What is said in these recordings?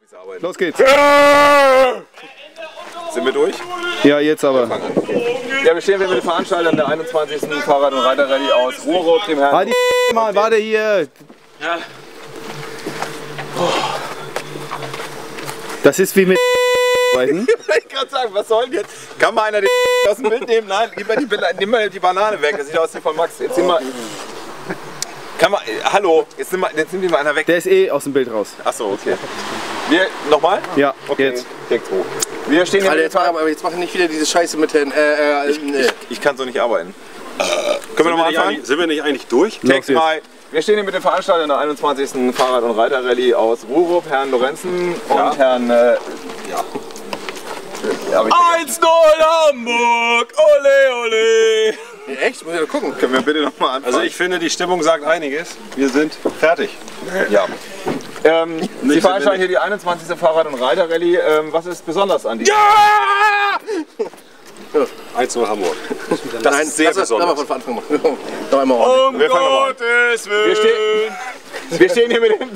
Los geht's. Sind wir durch? Ja, jetzt aber. Ja, wir stehen hier mit den Veranstaltern der 21. Fahrrad- und Reiterrallye aus Ruhrrot, dem Herrn. Halt die mal, warte hier. Ja. Das ist wie mit Ich wollte gerade sagen, was soll denn jetzt? Kann mal einer den aus dem Bild nehmen? Nein, nimm mal die Banane weg, das sieht aus wie von Max. Jetzt nimm mal. Kann man, hallo, jetzt nimm die mal einer weg. Der ist eh aus dem Bild raus. Achso, okay. Wir, nochmal? Ja, okay. jetzt. Direkt hoch. Wir stehen hier. Alter, aber jetzt machen nicht wieder diese Scheiße mit den. Ich kann so nicht arbeiten. Können wir nochmal anfangen? Sind wir nicht eigentlich durch? Text 3. Wir stehen hier mit den Veranstaltern der 21. Fahrrad- und Reiterrallye aus Ruhrrop, Herrn Lorenzen und Herrn. 1-0 Hamburg! Ole, ole! Echt? Muss ich da gucken. Können wir bitte nochmal anfangen? Also ich finde, die Stimmung sagt einiges. Wir sind fertig. Ja. Sie veranstalten hier die 21. Fahrrad- und Reiterrallye. Was ist besonders an diesem? Ja! 1-0 Hamburg. Das ist sehr besonders. Lass mal von Anfang machen. Noch einmal ordentlich. Um Gottes Willen! Wir stehen hier mit dem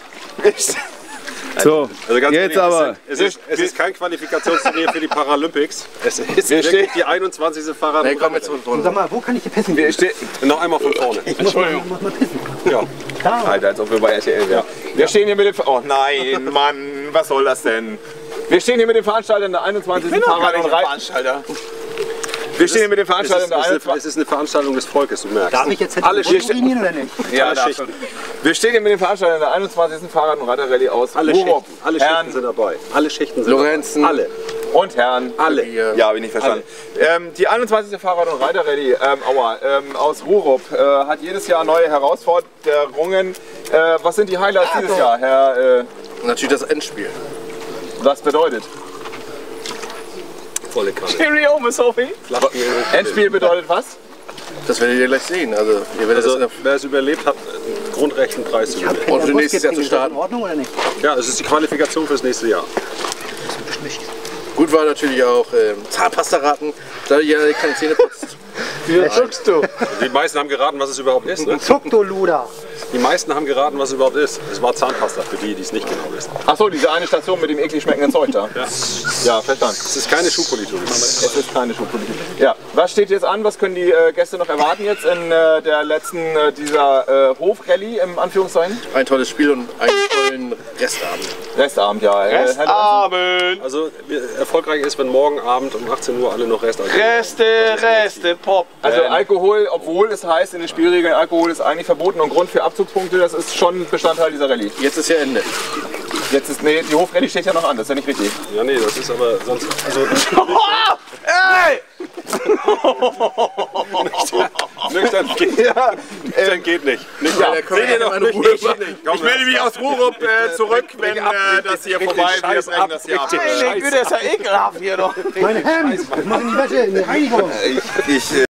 So, Also ganz jetzt ehrlich, aber. Es ist kein Qualifikationsturnier für die Paralympics. Es ist wirklich die 21. Fahrrad- Nee, und komm jetzt Reiterrallye. von vorne. Sag mal, wo kann ich hier pissen? Noch einmal von vorne. Ich muss mal pissen. Ja. Alter, als ob wir bei RTL wären. Wir stehen hier mit dem. Oh nein, Mann, was soll das denn? Wir stehen hier mit den Veranstaltern der 21. Fahrrad- und Reiterrallye. Wir stehen hier mit den Veranstaltern der 21. Es ist eine Veranstaltung des Volkes, du merkst. Darf ich jetzt Alle urinieren oder nicht? Ja, Alle darf Schichten. schon. Wir stehen hier mit den Veranstaltern der 21. Fahrrad- und Reiterrallye aus Alle Ruhrrop. Schichten, alle Herrn Schichten sind dabei. Alle Schichten sind Lorenzen. dabei. Alle. und Herrn. Alle. Ja, habe ich nicht verstanden. Die 21. Fahrrad- und Reiterrallye aus Ruhrrop hat jedes Jahr neue Herausforderungen. Was sind die Highlights dieses Jahr, Herr? Natürlich das Endspiel. Was bedeutet? Volle Kanne. Cheerio, Miss Sophie. Endspiel bedeutet was? Das werdet ihr gleich sehen. Also, ihr werdet Also, das wer es überlebt, hat einen grundrechten Preis zu gewinnen. und für nächstes Jahr zu starten. In Ordnung oder nicht? Ja, es ist die Qualifikation fürs nächste Jahr. Gut war natürlich auch Zahnpasta-Raten, da ihr keine Zähne putzt. Wie guckst du? Die meisten haben geraten, was es überhaupt ist. Ne? Zuck, du Luder. Die meisten haben geraten, was es überhaupt ist. Es war Zahnpasta für die, die es nicht genau wissen. Achso, diese eine Station mit dem eklig schmeckenden Zeug da. Ja, verstanden. Es ist keine Schuhpolitik. Es ist keine Schuhpolitik. Ja, was steht jetzt an? Was können die Gäste noch erwarten jetzt in der letzten dieser Hofrallye im Anführungszeichen? Ein tolles Spiel und einen tollen Restabend. Restabend, ja. Restabend! Also erfolgreich ist, wenn morgen Abend um 18 Uhr alle noch Reste. Reste, Pop. Also Alkohol, obwohl es heißt in den Spielregeln, Alkohol ist eigentlich verboten und Grund für Abzugspunkte, das ist schon Bestandteil dieser Rallye. Jetzt ist ja Ende. Jetzt ist, nee, die Hofrallye steht ja noch an, das ist ja nicht richtig. Ja, nee, das ist aber sonst. Also, Ey! nüchtern geht, nüchtern geht nicht. Ja, Seht ihr noch eine Ruhe? ich melde mich aus Ruhrrop zurück, wenn das hier vorbei ist. Wir brechen das hier ab. Meine Güte, ist ja ekelhaft hier doch. Mein Hemd! Ich muss in die Wäsche, in die Reinigung. Ich